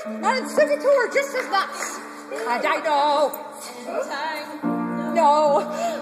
and 72 are just as nuts. And I know. No.